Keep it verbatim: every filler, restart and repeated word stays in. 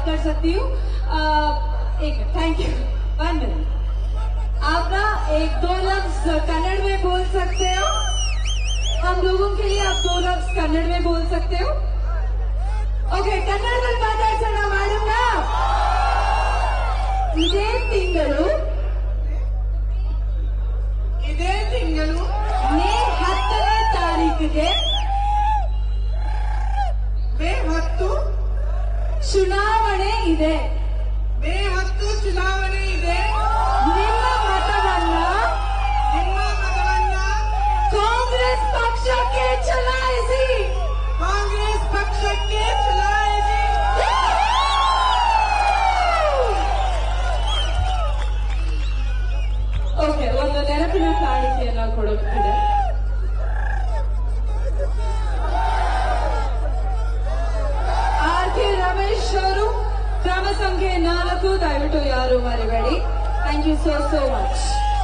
कर सकती हूँ। एक थैंक यू, वन मिनट। आप ना एक दो लफ्ज कन्नड़ में बोल सकते हो, हम लोगों के लिए आप दो लफ्ज कन्नड़ में बोल सकते हो। ओके, कन्नड़ದಲ್ಲಿ ಮಾತಾಡ್ಸೋಣ ಮಾಡೋಣ। ಇದೇ ತಿಂಗಳು ಇದೇ ತಿಂಗಳು ಮೇ ಹತ್ತನೇ ತಾರೀಕಿಗೆ ಮೇ ಹತ್ತು ಚುನಾವಣೆ ಇದೆ। ಮೇ ಹತ್ತು ಚುನಾವಣೆ ಇದೆ। ನಿಮ್ಮ ಮತವನ್ನ ನಿಮ್ಮ ಮತವನ್ನ ಕಾಂಗ್ರೆಸ್ ಪಕ್ಷಕ್ಕೆ ಚಲಾಯಿಸಿ, ಕಾಂಗ್ರೆಸ್ ಪಕ್ಷಕ್ಕೆ ಚಲಾಯಿಸಿ। ಓಕೆ, ಒಂದು ನೆನಪಿನ ಕಾಣಿಕೆಯನ್ನ ಕೊಡುತ್ತಿದೆ। ಆರ್ ಕೆ ರಮೇಶ್ ಅವರು ಕ್ರಮ ಸಂಖ್ಯೆ ನಾಲ್ಕು, ದಯವಿಟ್ಟು ಯಾರು ಮರಿಬೇಡಿ। Thank you so so much.